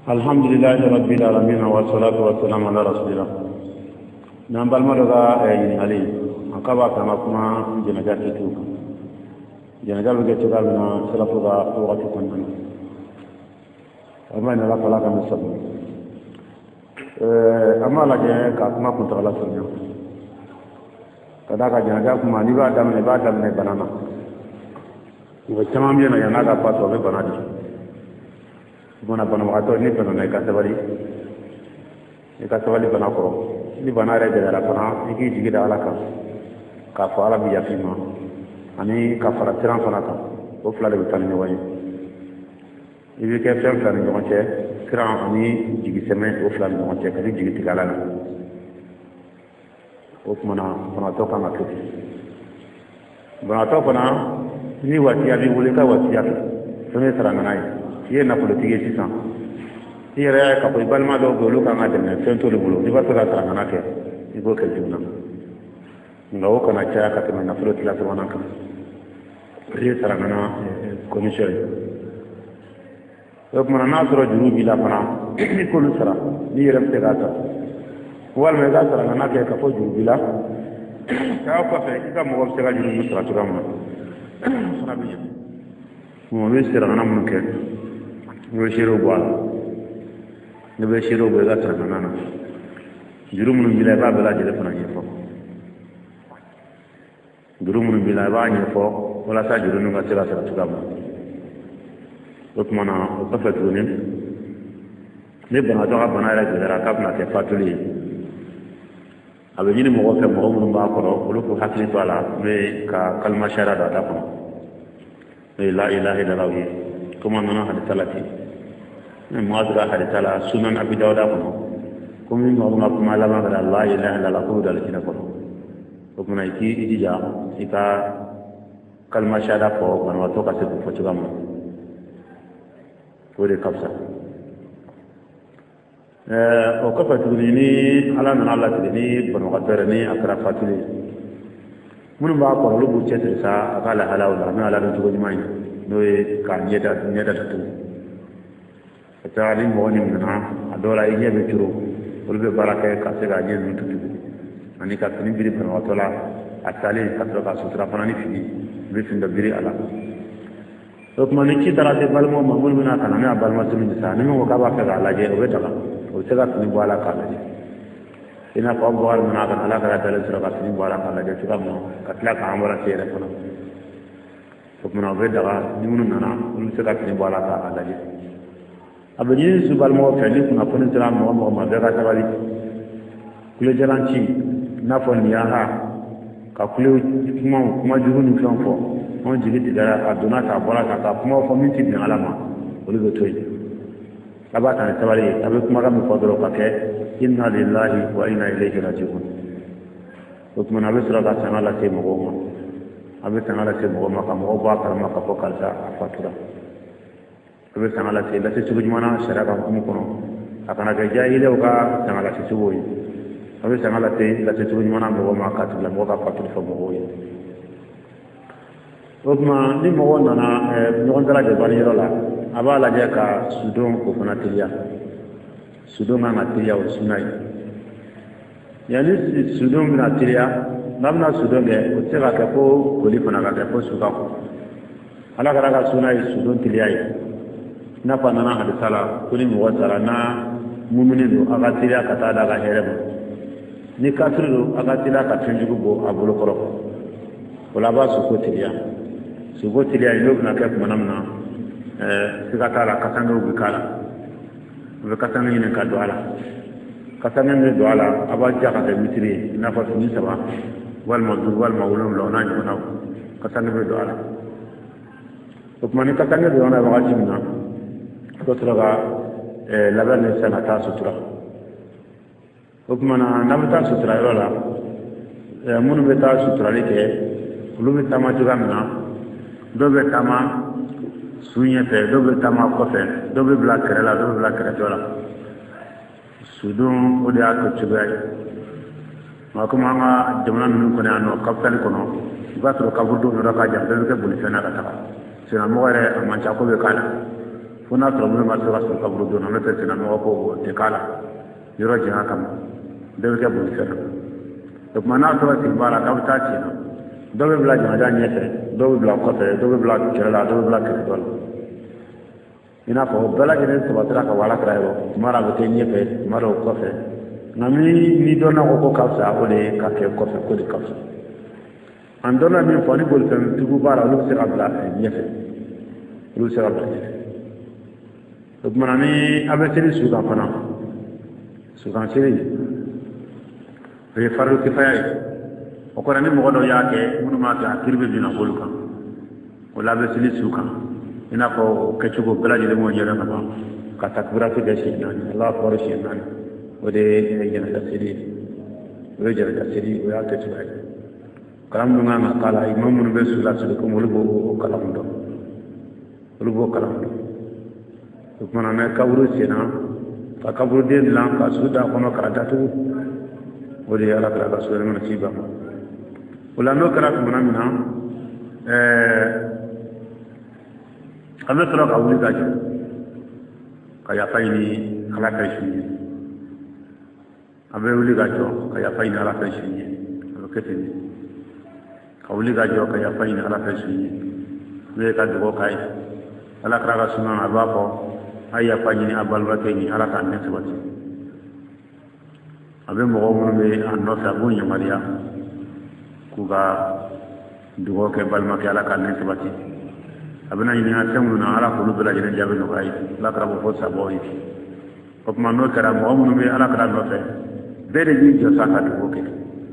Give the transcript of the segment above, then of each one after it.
الحمد لله رب العالمين والصلاة والسلام على رسول الله. نعم مرغا علي أكبا كما كما جنجات توك جنجات بجتوك من سلفوغا وقت كنن أما نلا فلا كم سبب أما لا جن كما كنت على سنة كذا كجنجات كما نبى دم بنانا وكمان ينا يناغا فاتوا ببنادي bona bana wagato ni bana na kasabali bana ko ni bana re da bana igi jigi da alaka ka fa ala bi yafima ani ka fara tiran fana ka o fula de tan ni wayi ibi ke fem flan ni onche tiran ani jigi seme o fula ni onche ka jigi tigala na o kuma na bana to kan ka bana to bana ni wasiya bi wuli ka wasiya to ne saranga nai ye na politique sisan yere ya ka ko balma do golu ka ngade ne sento le bulu ni ba to da tanga ke ibo ke jumna ngawo kana cha ka tena na floti la tona ka re saranga na commission yo kuma na soro juru bi la pana ni ko lu sara ni yere te ga ta wal me ga saranga na ke ka fo juru bi la ka ko fe ka mo se ga juru sara to gamma sana bi mo be saranga na mun ke no shiro bwala ne be shiro be ga tan nana jurumun bila ba bala jere fana yefo jurumun bila ba yefo wala sa jurunu ga tira tira tugama otmana o tafatuni ne bana do bana ra jere ka bana ke fatuli abe ni mo ko mo mun ba ko ro ko hakli to ala me ka kalma shara da ta ko la ilaha illallah kuma nana hadi talati ne muadra hadi tala sunan abi dawuda ko kuma no ma kuma la ma la ilaha illallah ko dal kina ko kuma iki ija ika kalma shada ko wan wato ka se ko fotugam ko de kapsa o ka fatuli ni ala na ala ni bano ka tere ni akra fatuli mun ba ko lu bu chetre sa akala halawla na ala do ko jimai noye ka nyeda tu atali mo ni mna adola iye be turo ulbe baraka ka se ga nyen tu ani ka tin biri pan watola atali ka to ka sutra panani fi be fin da biri ala to mani ci tarate balmo mamul mena kana na balmo tumi sa ni mo ka ba ka ala je o betala o se ga tin bala ka la ina ko bawal mena ka ala ka dal sura ka tin bala ka la je tuka mo katla ka amara se re kono kuma be daga ni mun nana mun se ka tin bala ka alaje abani su balmo feli kuna fon tira mo ma be ka tabali kule jalanci na fon ya ha ka kule kuma juru ni fon fo on jigi tigara aduna ta bala ka kuma fo min tin alama olu be toyi abata tabali abe kuma ga mi fodoro ka ke inna lillahi wa inna ilaihi raji'un kuma na be sura ka sanala te mo go abe tangala se mo ma ka mo ba ka ma ka ko kalsa fatura abe tangala se la se subu jumana shara ka ko kono akana ga jahile ka tangala se subu yi abe tangala se la se subu jumana mo ma ka tula mo ka fatura fo mo yi okma ni mo wona na no ndala de bani rola aba la je ka sudon ko fana tiya sudon ma tiya o sunai yani sudon na tiya namna sudon ge o tega ka ko koli fana ka ko suka ko ala kara ka sunai sudon tiliya yi na pa nana hadi sala kuni mo wasara na mumuni do aga tiliya ka ta daga herema ni kafiru do aga tiliya ka tunjugo bo abulo koro wala ba su ko tiliya yi no na ka kuma namna sika tala ka tanga ubi kala be ka tanga ni ka do ala ka tanga ni do ala aba jaka da mitri na fa ni saba والموضوع والمولوم لو ناني وناو كتاني بدو على وكماني كتاني بدو على بغاتي منا كتلغا لبن سنة تا سترا وكمانا نبتا سترا يولا منو بتا سترا لكي ولو بتا ما جوغا منا دو بتا ما سوينية دو بتا ما كوفي دو بلا كرلا دو بلا كرلا سودون ودي آكو تشبعي makuma nga jamana nunu ko no kapitali kono ba to ka burdo no ka jam be ke buli fena ka ta sina mo gare amancha ko be kala funa tɔrɔbulu ma sɔrɔ ka sɔrɔ kaburu dɔn na ne tɛ sena nɔgɔ ko tɛ k'a la yɔrɔ janya kama bɛɛ bɛ kɛ boli fɛn na o tuma n'a sɔrɔ sigi b'a la k'a bɛ taa ci na dɔw bɛ bila jamajan ɲɛfɛ dɔw bɛ bila kɔfɛ dɔw bɛ bila kɛrɛ la dɔw bɛ bila kɛrɛ dɔ la i n'a fɔ bɛɛ lajɛlen sabatira ka wala kɛra yɔrɔ tuma dɔ a bɛ kɛ ɲɛfɛ tuma dɔw kɔfɛ nka ni dɔnna ko ka fisa o de ka kɛ kɔfɛ ko de ka fisa an dɔnna min fɔ ni bolifɛntigiw b'a la olu bɛ se ka bila ɲɛfɛ olu bɛ se ka bila ɲɛfɛ o tuma ni a bɛ seli su kan fana sukan seli o ye fardu kifaya ye o kɔrɔ ni mɔgɔ dɔw y'a kɛ minnu b'a kɛ a kiri bɛ bin a bolo kan o la a bɛ seli su kan i n'a fɔ o kɛcogo bɛɛ lajɛlen m'o yɛrɛ ka ban ka takbiratu kɛ siɲɛ naani Allahu akbar siɲɛ naani o de ye jɛnaja seli ye o ye jɛnaja seli o y'a kɛcogoya ye kalan minnu kan ka k'a la imam minnu bɛ su la seli komi olu b'o kalan dɔn olu b'o kalan dɔn o kumana mɛ kaburu senna ka kaburuden dilan ka su da kɔnɔ k'a datugu o de ye ala kɛra ka so yɛlɛmana ci ba ma o la n'o kɛra tumana min na an bɛ sɔrɔ ka wuli ka jɔ ka yafa ɲini ala ka su ye an bɛ wuli ka jɔ ka yafa ɲini ala ka su ye a bɛ kɛ ten de ka wuli ka jɔ ka yafa ɲini ala ka su ye n'o ye ka dugawu k'a ye ala kɛra ka suna a b'a fɔ a ye yafa ɲini a balimakɛ ɲini ala k'a ɲɛ sabati a bɛ mɔgɔ minnu bɛ a nɔfɛ a b'o yamaruya k'u ka dugawu kɛ balimakɛ ala k'a ɲɛ sabati a bɛna ɲininka fɛn minnu na ala k'olu bɛɛ lajɛlen jaabi nɔgɔya ye ala kɛra fɔ sababu ye o tuma n'o kɛra mɔgɔ minnu bɛ ala kɛra nɔfɛ bɛɛ de b'i jɔ sa ka dugawu kɛ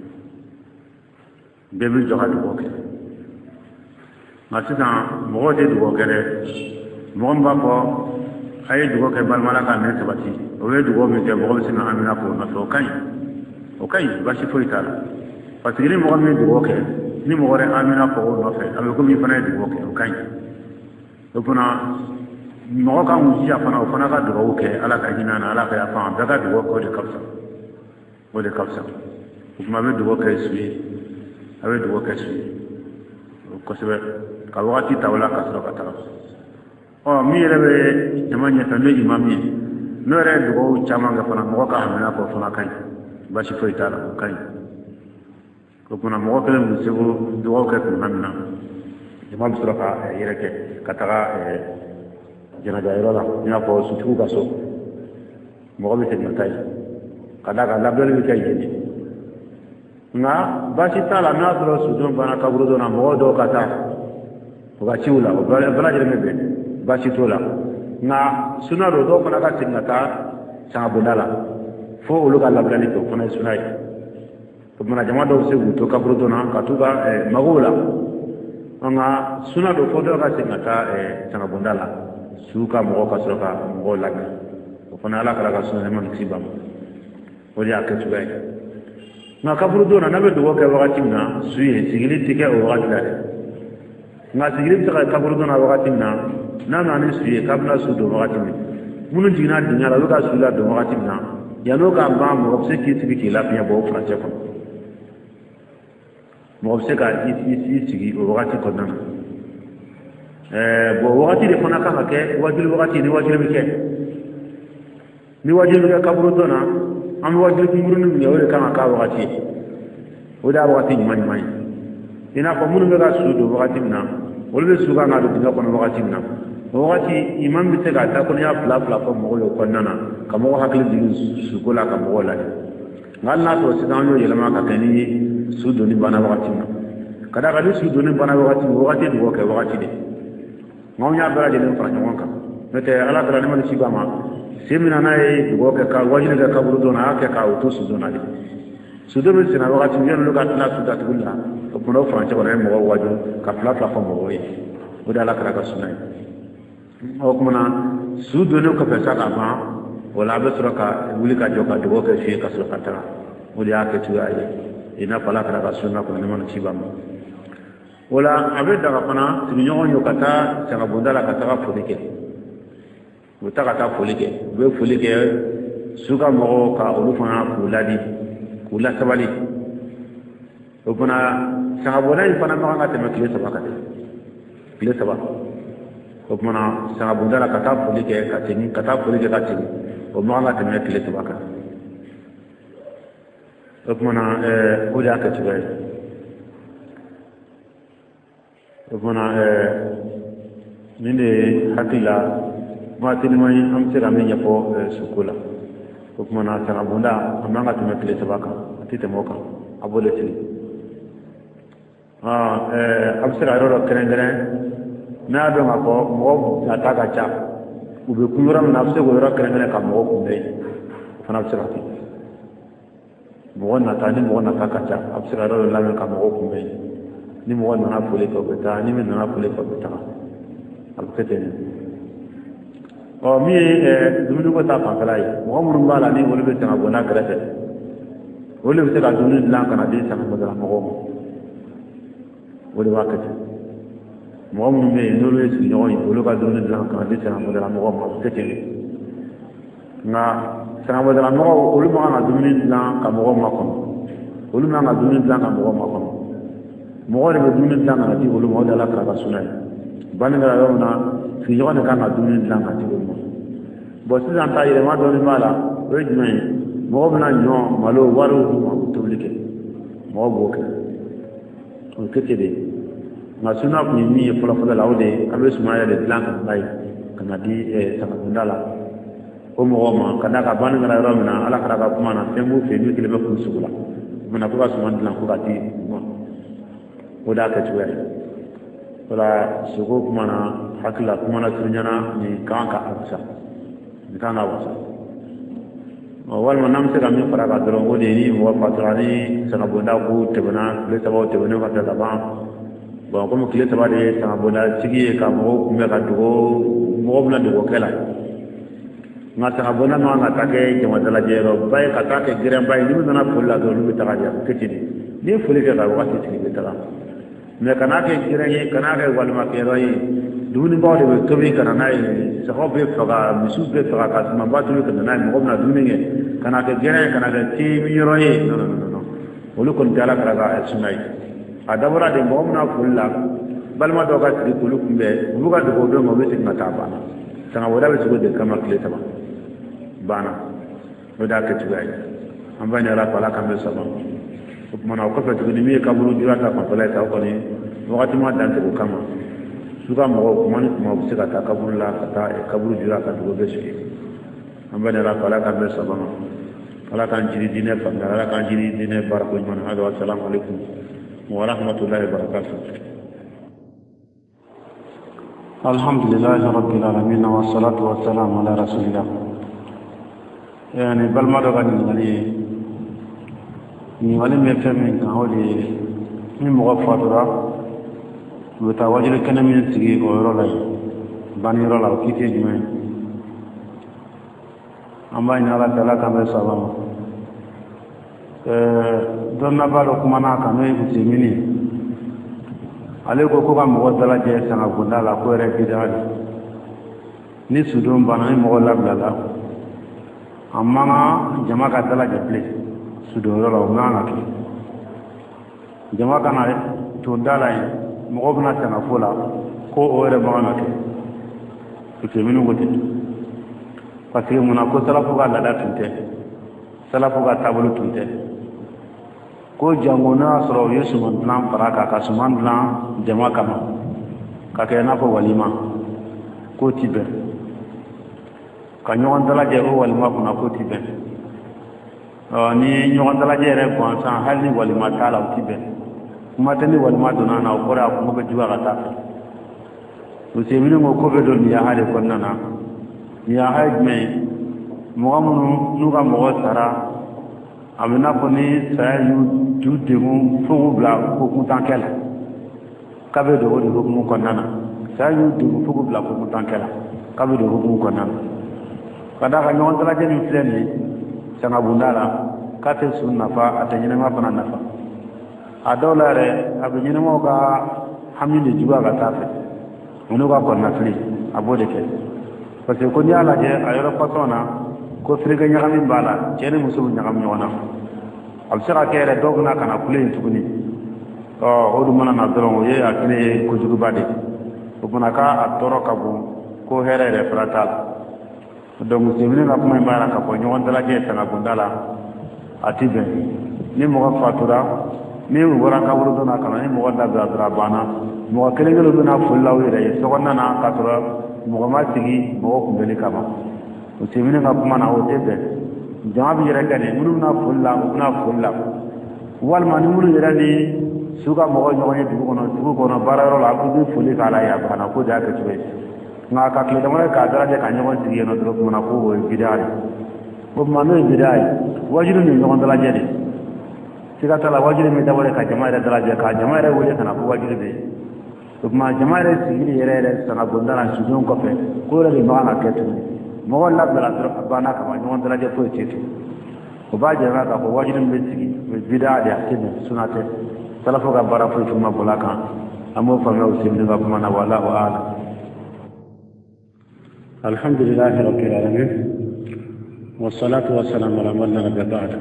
bɛɛ b'i jɔ ka dugawu kɛ nka sisan mɔgɔw tɛ dugawu kɛ dɛ mɔgɔ min b'a fɔ a ye dugawu kɛ balima ala k'a ɲɛ sabati o ye dugawu min kɛ mɔgɔ bɛ sin ka amina k'o nɔfɛ o ka ɲi baasi foyi t'a la parce que ni mɔgɔ min ye dugawu kɛ ni mɔgɔ wɛrɛ amina k'o nɔfɛ a bɛ komi i fana ye dugawu kɛ o ka ɲi o fana mɔgɔ kan k'u jija fana o fana ka dugawu kɛ ala ka hinɛ na ala ka yafa a bɛɛ ka dugawu kɛ o de ka fisa o de ka fisa o tuma a bɛ dugawu kɛ su ye a bɛ dugawu kɛ su ye kosɛbɛ ka wagati ta o la ka sɔrɔ ka taga min yɛrɛ bɛ jama ɲɛfɛ n'o ye imam ye n'o yɛrɛ ye dugawu caman kɛ fana mɔgɔ ka hamina k'o fana ka ɲi baasi foyi t'a la o ka ɲi o kumana mɔgɔ kelen bɛ se ko dugawu kɛ tuma min na jama bɛ sɔrɔ ka yɛrɛ kɛ ka taga jɛnɛjayɔrɔ la i n'a fɔ sutigiw ka so mɔgɔ bɛ segin ka taa yen ka d'a kan labɛnni bɛ kɛ yen de nka baasi t'a la n'a sɔrɔ sudon banna kaburu dɔ la mɔgɔ dɔw ka taa u ka ciw la o bɛɛ lajɛlen bɛ bɛn baasi t'o la nka suna don dɔw fana ka segin ka taa sangabonda la fo olu ka labɛnni kɛ o fana ye suna ye o tumana jama dɔw bɛ se k'u to kaburu dɔ na ka t'u ka magow la nka suna don fo dɔw ka segin ka taa sangabonda la su ka mɔgɔw ka sɔrɔ ka mɔgɔw labɛn o fana ala kɛra ka suna ma kisi ba ma o de y'a kɛ cogoya ye nka kaburu dɔ na n'a bɛ dugawu kɛ wagati min na su ye sigili tɛ kɛ o wagati la dɛ nka sigili bɛ se ka kɛ kaburu dɔ na wagati min na n'a nana ni su ye k'a bɛna su don wagati min minnu jiginna dingɛ la olu ka su la don wagati min na yan'o ka ban mɔgɔ bɛ se k'i sigi k'i lafiya bɔ o furancɛ kɔnɔ mɔgɔ bɛ se ka i sigi o wagati kɔnɔna na bon wagati de fana kan ka kɛ wajuli wagati ni wajuli bɛ kɛ ni wajuli bɛ kɛ kaburu dɔ na an bɛ wajuli kunkurunin min kɛ o de kan ka k'a wagati ye o de y'a wagati ɲuman ɲuman ye i n'a fɔ minnu bɛ ka su don wagati min na olu bɛ su kan ka don dingɛ kɔnɔ wagati min na o wagati imam bɛ se k'a dakɔnɔya fila fila fɔ mɔgɔw ye o kɔnɔna na ka mɔgɔ hakili jigin suko la ka mɔgɔw lajɛ nka hali n'a sɔrɔ sisan an y'o yɛlɛma ka kɛ ni su donni banna wagati min na ka d'a kan ni su donni banna wagati min wagati dugawu kɛ wagati de nka anw y'a bɛɛ lajɛlen fara ɲɔgɔn kan n'o tɛ ala taara ne ma ni si ba ma se min na n'a ye dugawu kɛ ka wajuli kɛ kaburu dɔn na a y'a kɛ k'a to su donna de su don bɛ senna wagati min yanni olu ka tila su datuguli la o kumana o furancɛ kɔnɔ a ye mɔgɔw wajulu ka fila fila fɔ mɔgɔw ye o de ala kɛra ka suna ye o kumana su donnen kɔfɛ sa ka ban o la a bɛ sɔrɔ ka wuli ka jɔ ka dugawu kɛ su ye ka sɔrɔ ka taga o de y'a kɛ cogoya ye i n'a fɔ ala kɛra ka suna kɔnɔ ne ma ni si ba ma o la a bɛ daga fana sigiɲɔgɔn ye ka taa sangabonda la ka taga foli kɛ u bɛ taa ka taa foli kɛ u bɛ foli kɛ su ka mɔgɔw ka olu fana k'u ladi k'u lasabali o fana sangabonda in fana man kan ka tɛmɛ tile 3 kan tile 3 o mana sanga bundala kata foli ke katini kata foli ke katini o mana temme kile tabaka o mana o da ka tibai o mana minde hakila ma tini mai am sira me nyafo sukula o mana sanga bunda amanga temme kile tabaka atite moka abole tini absira ro keren na do ma ko mo ata ka cha ube kuyura na abse go ro keren ka mo ko dai fana absira ti mo na ta ni mo na ka cha absira ro la ka mo ko dai ni mo na fule ko beta ni me na fule ko beta al kete ni o mi dumudu ko ta pa kala yi mo mun bala ni wolu be ta go na kala te wolu be ta dunu lan kana di sa mo da mo ko wole wakati mo mun me ndolo e si ñoy wolo ka do ni lan ka di sa mo da mo ko tete nga sa mo da mo wolo ma na do ni lan ka mo ma ko wolo ma na do ni lan ka mo ma ko mo re do ni lan ka di wolo mo da la ka sunay ban nga yo na fi yo na ka na do ni lan ka di wolo bo si san ta yire ma do ni mala o jme mo na ño malo waru mo to like mo bo ke o kete de ma suna ku mi e fola la ode abe suma ya de blanc bay kana di sama bundala o mo ma kana ka ban ngara ro mina ala kara ka kuma na tembu fe ni kile be ku sugula mina ko ka suma blanc ko ka di o da ka tuwe wala sugo kuma na hakla kuma na tunyana ni kanka absa ni kana wasa wal manam se kami fara ka dron o de ni mo patrani sana bonda ku tebana le tabo tebana ka ta ba bon comme kile taba de sana bonda sigi ka mo ku me ka dugo mo bla dugo kala nga sana bonda no nga take jama dala jero bay ka take giren bay ni na fulla do lu ta ja ketini ni fulle ka ga wati tigi ta me kana ke giren kana ke wal ma ke royi duni ba de to bi kana nai sa ho be faga misu be faga ka ma ba to kana nai mo na duni nge kana ke gere kana ke ti mi roye no olu kon dala kala ga sunai adabura de mo na fulla balma do ga ti kulu kumbe mu ga do do mo be ti mata ba sana wada be sugo de kama kile ta bana wada ke ti gai am bani ra pala kambe sama mana ko fa ti ni mi ka buru jura ta ko pala ta ko ni wakati ma dan ko kama suka mo ko man ko mo sika ta kaburu la ta kaburu jura ka do be shi am bani ra pala kambe sama ala kan jiri dine fanga ala kan jiri dine barako man hada assalamu alaikum wa rahmatullahi wa barakatuh alhamdulillah rabbil alamin wa salatu wa salam ala rasulillah yani balma do gani ni wali me femme ka holi ni mo fatura wata wajire kana min sigi ko ro lay ban ro la kiti jume amba ina ala tala kambe salama donna balo kuma na ka no ibuti mini ale ko ko ka mo dala je sanga gunda la ko re bidal ni sudon bana ni mo labla la amma jama ka dala je ple sudon ro la ngana ki jama kana to dala yi mo bna sanga fola ko o re ma na ki to mini wote parce que mona ko sala fuga la tunte sala fuga tabulu tunte ko jangona soro yesu man plan paraka ka suman plan jama kama ka ke na ko walima ko tibe ka nyon dala je o walima ko na ko tibe ni nyon dala je re ko san hal ni walima tala tibe kuma tani walima dona na ko ra ko be juwa ka ta o se mi ngo ko be do ni ya hade ko nana ya hajme mu'amunu nuga mo tara amina ko ni sayu judemu fugu bla ko mutankela kabe do woni hukumu ko nana sayu du fugu bla ko mutankela kabe do hukumu ko nana kada ka nyon tala jeni fleni sanga bundala kate sunna fa atanyina ma fana nafa adolare abinyina mo ga hamini juga ga tafe unuga ko nafli abode ke parce que ko ni ala je ayoro patona ko friga nyagami bala cene musu nyagam nyona al sira kere dogna kana kule tuguni o odu mana na doron ye akene ko jugu bade o bana ka atoro ka bu ko here re frata donc semine na kuma mara ka ko nyon dala je tanga gundala atibe ni mo fatura ni mo wara ka wuro na kana ni mo wada dra bana mo kelengelo na fulla wire so konna na ka tora mo ma tigi mo ko beli kama o semine na kuma na o tebe jawabi yere kane munu na fulla wal ma ni munu yere ni suka mo nyo ni dugu kono bararo la ku fuli kala ya bana ko ja ka tuwe nga ka kle dama ka dara je ka nyo tigi no dro ko na ko bidari ko mano bidai wajiru ni nyo ndala je de sika tala wajiru mi dawale ka jama'a da dara je ka jama'a re wole kana ko wajiru de ko ma jama'a re sigiri yere sana gondara sujon ko fe ko re ma na ketu mo wala dara bana ka ma nyo ndala je ko chetu ko ba je ka ko wajiru mi sigi bidai ya kebe sunate salafo ka bara fo tuma bolaka amo fa ma usimni ga kuma na wala wa ala alhamdulillah rabbil alamin والصلاة والسلام على من لا نبي بعده.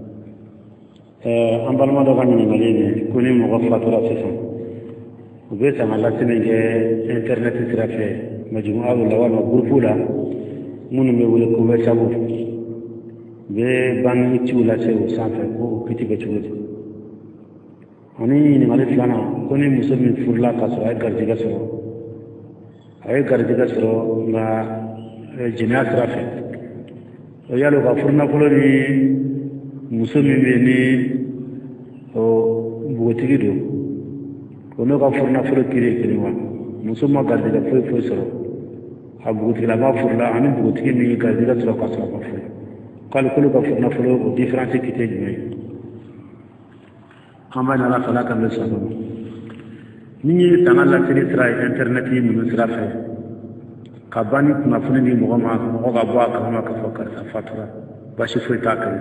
أمبال ما دخلنا من المدينة كوني مغفلة رأسهم. وبيت على سنة إنترنت سرافة مجموعة ولا ولا غرفولا من مولى كوبا سبب. ببان يتولى سو سانفة كو كتير بتشوز. أني نمالي فلانا كوني مسلم فرلا كسر أي كارجي كسر. أي كارجي كسر ما جناح سرافة. yalo ka furna folo ni muso min be ni o bugotigi do ko no ka furna folo kire wa muso ma garde da foy soro ha bugotigi la ma furla ani bugotigi mi garde da soro ka soro ka foy kal ko ka furna folo o difference kite ni hamba na la kala kan so ni tanala kiri tra internet yi mun sira fa kabani kuna fune ni mo ga bwa kama ka fokar fatura bashi fuita kai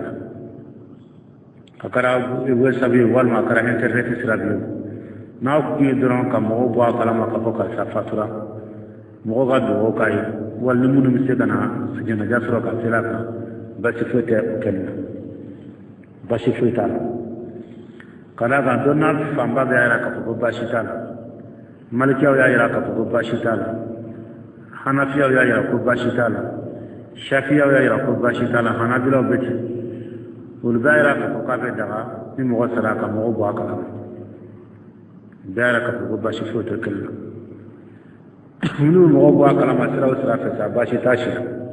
akara we sabi wal ma kara internet sirabi na ku ni doron ka mo bwa kala ma ka fokar fatura mo ga do kai wal ni mun mi se kana sujana jasro ka siraka bashi fuita kenna bashi fuita kana ga donna famba ga yara ka fokar bashi tala malikiya ya yara ka fokar bashi tala Hanafiya ya yira ko bashi tala Shafiya ya yira ko bashi tala Hanabila beti ul bayra ko ka be daga ni mo sara ka mo bo aka bayra ka ko bashi foto kala ni mo bo aka ma sara fa bashi tashi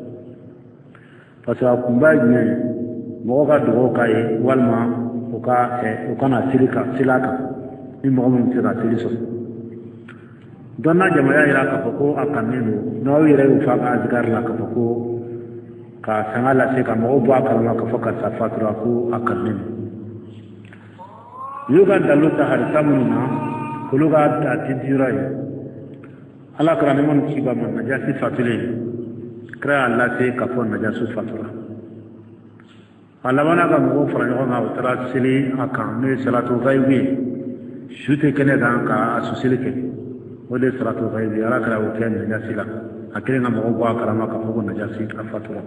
fasa kumba ni mo ga do kai walma ko kana silaka ni mo mo tira siliso donna jama'a ira ka fako akanino no yire ufa ka azgar la ka fako ka sangala se ka mo bo akala ka faka safatura ko akanino yuga dalu ta har tamuna kuluga ta tidirai ala karane mon kiba man najasi fatile kra alla se ka fon najasu fatura ala wana ka mo fara yo ma utara sili akan ne salatu gaibi shute kene dan ka asusilike wale salatu ghaibi ala kala ukene najasi la akile na mo bwa karama ka fogo najasi afatura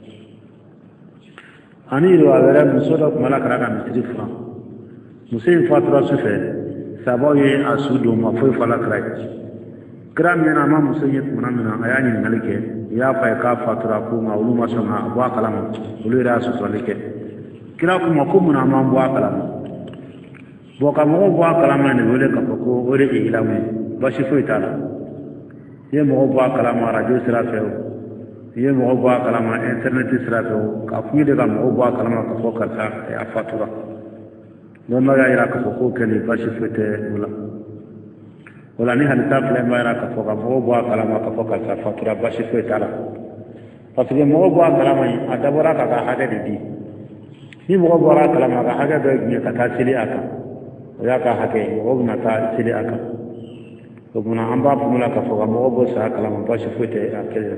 ani ro awere musodo mala kala ka mitri fra musin fatura sufe saboye asudo ma foi fala krai gram yana ma musayyid munamina ayani nalike ya fa ka fatura ko ma uluma sona bwa kalama ulira asu solike kila kuma ko munama bwa kalama bo ka mo bwa kalama ne wole ka ko ore ilamu bashi foitala ye mo bo kalama radio sirafe ye mo bo kalama internet sirafe ka fuide ka mo bo kalama ka fokar ta ya fatura don ma ya ira ka ko kele bashi foite wala ni halita fle ma ira ka foka mo bo kalama ka fokar ta fatura bashi foitala parce que mo bo kalama adabora ka hade di ni mo bo kalama ka hade do ni ka tasili aka ya ka hake mo na ta sili aka Obuna amba pumula ka foga mo bo sa kala mo bashi fote akele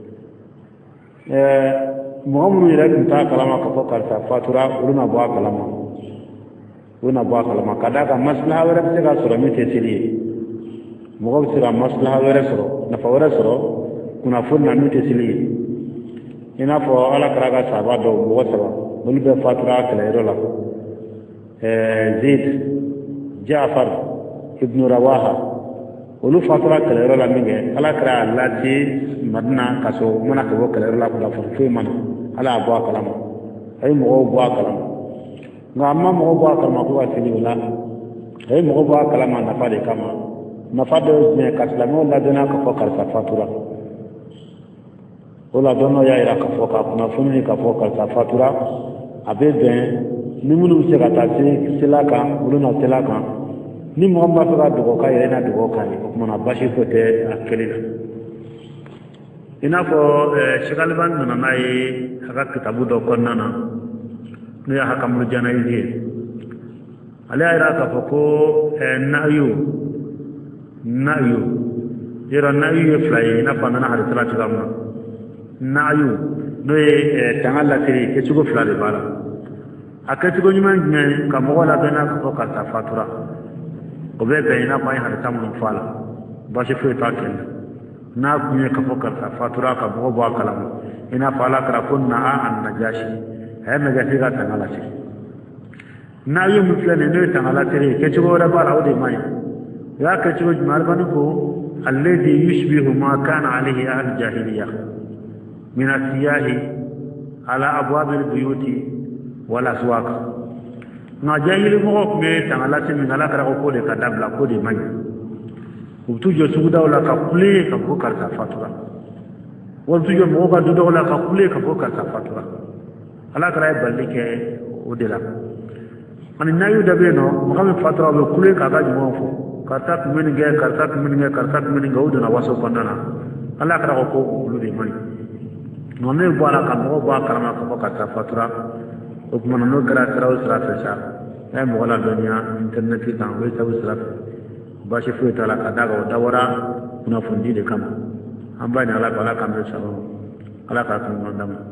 mo mo ira kunta kala ma ka foka ta fatura uruna bo kala ma una bo kala ma kada ka maslaha wara te ka sura mi te sili mo ko sira maslaha wara soro na fa wara soro kuna funna mi te sili ina fo ala kara ka saba do bo saba mo be fatura kala ro la Zaid Ja'far ibn Rawaha olu fatura kɛlɛyɔrɔ la min kɛ ala kɛra a lase madina ka sɔrɔ mana ka bɔ kɛlɛyɔrɔ la kunnafoni foyi ma na ala y'a bɔ a kalama a ye mɔgɔw bɔ a kalama nka a ma mɔgɔw bɔ a kalama ko ka fili o la a ye mɔgɔw bɔ a kalama nafa de kama nafa dɔ ye jumɛn ka silamɛw ladɔnniya ka fɔ karisa fatura o la dɔn dɔ y'a jira k'a fɔ ka kunnafoni k'a fɔ karisa fatura a bɛ bɛn ni minnu bɛ se ka taa sela kan olu na sela kan ni mɔgɔ min b'a fɛ ka dugawu k'a yɛrɛ na dugawu k'a ye o kumana basi ko tɛ a kelen na i n'a fɔ Sheikh Albani nana n'a ye a ka kitabu dɔ kɔnɔna na n'o ye Hakamul Janaiz ye ale y'a jira k'a fɔ ko nayu yɔrɔ nayu ye fila ye i n'a fɔ a nana hadisala cogoya min na nayu n'o ye tanga lasiri kɛcogo fila de b'a la a kɛcogo ɲuman jumɛn ka mɔgɔ ladɔnniya k'a fɔ karisa fatura o bɛ bɛn i n'a fɔ an ye hadisa minnu fɔ a la basi foyi t'a kɛlɛ n'a kun ye k'a fɔ karisa fatura ka mɔgɔ bɔ a kalama i n'a fɔ ala kɛra ko na'a an-Najasi a ye Najasi ka tanga lasiri nayu min filɛ nin n'o ye tanga lasiri ye kɛcogo wɛrɛ b'a la o de man ɲi o y'a kɛcogo jumɛn Albani ko alladhi yushbihu ma kana alayhi ahlu jahiliya min asiyahi ala abwabil buyuti wal aswaq nka jahili mɔgɔw tun bɛ tanga lase min ala kɛra ko de ka dabila ko de man ɲi u bɛ t'u jɔ sugudaw la ka kule ka fɔ karisa fatura wala t'u jɔ mɔgɔw ka dudaw la ka kule ka fɔ karisa fatura ala kɛra ye bali kɛ o de la ani nayu dɔ bɛ yen nɔ mɔgɔ min fatura u bɛ kule k'a ka ɲumanw fɔ karisa tun bɛ nin kɛ karisa tun bɛ nin kɛ karisa tun bɛ nin kɛ o donna waso kɔnɔna na ala kɛra ko olu de man ɲi nka ne bɔ a la ka mɔgɔw bɔ a kalama ka fɔ karisa fatura o kumana n'o kɛra sira o sira fɛ sa n'a ye mɔgɔ ladɔnniya interinɛti kan o ye sabu sira fɛ basi foyi t'a la ka d'a kan o dabɔra kunnafoni de kama an b'a ɲini ala fɛ ala k'an bɛ sababu ala k'a to ɲɔgɔn dama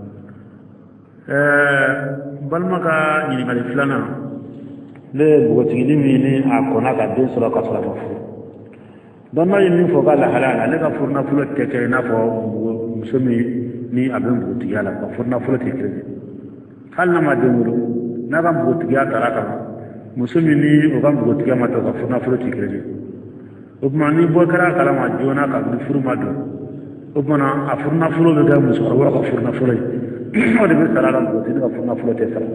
balima ka ɲininkali filanan ne ye npogotigini min ni a kɔnna ka den sɔrɔ ka sɔrɔ a ma furu dɔn n'a ye min fɔ k'a lahalaya la ale ka furunafolo tɛ kɛ i n'a fɔ muso min ni a bɛ npogotigiya la ka furunafolo tɛ kelen hali n'a ma den wolo n'a ka npogotigiya taara kama muso min ni o ka npogotigiya ma to ka furunafolo tɛ kelen o tuma ni bɔ kɛra a kalama joona ka ni furu ma don o tuma a furunafolo bɛ kɛ musokɔrɔba ka furunafolo ye o de bɛ sara la npogotigi ka furunafolo tɛ sara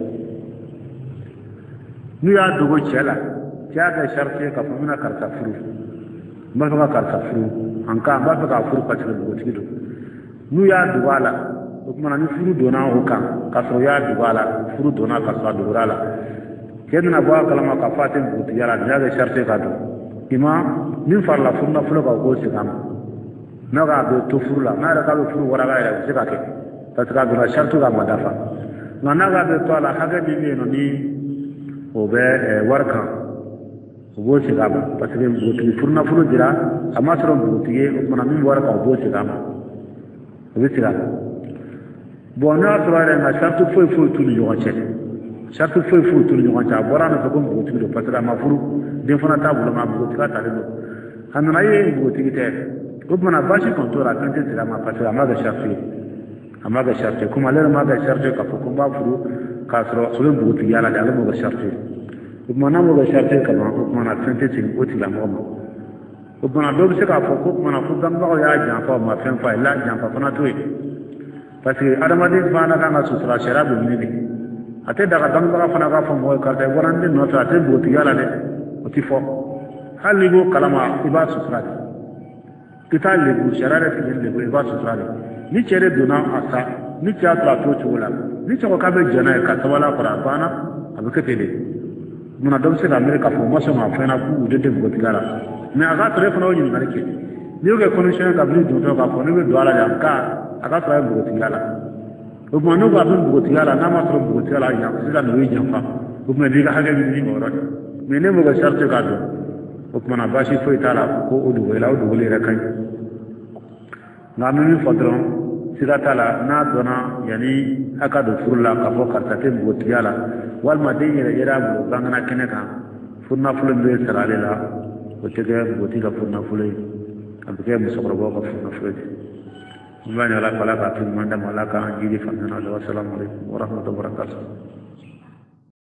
n'u y'a dogo cɛ la cɛ y'a kɛ sariti ye k'a fɔ n bɛna karisa furu n b'a fɛ ka karisa furu an ka n b'a fɛ k'a furu ka tigɛ npogotigi don n'u y'a dogo a la o tuma ni furu donna o kan k'a sɔrɔ u y'a dogo a la furu donna k'a sɔrɔ a dogora a la cɛ nana bɔ a kalama k'a fɔ a tɛ npogotigiya la nin y'a kɛ sariti ye k'a don i ma min farala furunafolo kan o k'o segin a ma n'a k'a bɛ to furu la n'a yɛrɛ k'a bɛ furu waraka yɛrɛ o bɛ se ka kɛ parce que a donna sariti k'a ma dafa nka n'a k'a bɛ to a la hakɛ min bɛ yen nɔ ni o bɛ wari kan o b'o segin a ma parce que npogotigi furunafolo dira a ma sɔrɔ npogotigi ye o tumana min bɛ wari kan o b'o segin a ma o bɛ segin a ma bon n'a y'a sɔrɔ yɛrɛ nka sariti foyi foyi t'u ni ɲɔgɔn cɛ sariti foyi foyi t'u ni ɲɔgɔn cɛ a bɔra a nɔfɛ ko npogotigi don parce que a ma furu den fana t'a bolo nka npogotigiya talen don a nana ye npogotigi tɛ o tumana basi kɔni t'o la fɛn tɛ segin a ma parce que a ma kɛ sariti ye a ma kɛ sariti ye komi ale yɛrɛ ma kɛ sariti ye k'a fɔ ko n b'a furu k'a sɔrɔ o bɛ npogotigiya la de ale m'o kɛ sariti ye o tuma n'a m'o kɛ sariti ye kama o tumana fɛn tɛ segin o tigilamɔgɔ ma o tumana dɔw bɛ se k'a fɔ ko tumana fo bangebagaw y'a janfa o ma fɛn f'a ye la janfa fana t'o ye parce que adamaden fana kan ka sutura sariya bɛ ɲini de a tɛ daga bangebaga fana k'a fɔ mɔgɔ ye karisa bɔra n den nɔfɛ a tɛ npogotigiya la dɛ o tɛ fɔ hali n'i b'o kalama i b'a sutura de i t'a lebu sariya yɛrɛ tɛ lebu i b'a sutura de ni cɛ de donna a sa ni cɛ y'a to a t'o cogo la ni cɛ ko k'a bɛ jɛn n'a ye ka sabali a kɔrɔ a banna a bɛ kɛ ten de munna dɔ bɛ se ka miiri k'a fɔ n ma sɔn k'a fɛn na k'u den tɛ npogotigiya la mais a k'a sɔrɔ e fana y'o ɲininkali kɛ n'i y'o kɛ condition ye kabini dontɔ k'a fɔ ne bɛ don a la de a ka sɔrɔ a ye npogotigiya la o tuma n'o ko a bɛ npogotigiya la n'a ma sɔrɔ npogotigiya la sisan n'o ye janfa o tuma n'i ka hakɛ ɲini o yɔrɔ de mais ne m'o kɛ sariti k'a dɔn o tumana basi foyi t'a la ko o dogo la o dogo yɛrɛ ka ɲi nka an bɛ min fɔ dɔrɔn siga t'a la n'a dɔnna yanni a ka don furu la k'a fɔ karisa tɛ npogotigiya la walima den yɛrɛ yera a bolo bangana kɛnɛ kan furunafolo min bɛ sara ale la o tɛ kɛ npogotigi ka furunafolo ye a bɛ kɛ musokɔrɔbaw ka furunafolo ye n b'a ɲini ala fɛ ala k'a to ɲuman d'a ma ala k'an jiri faamuya la wasalaamu aleykum wa rahmatulah wa barakatuh.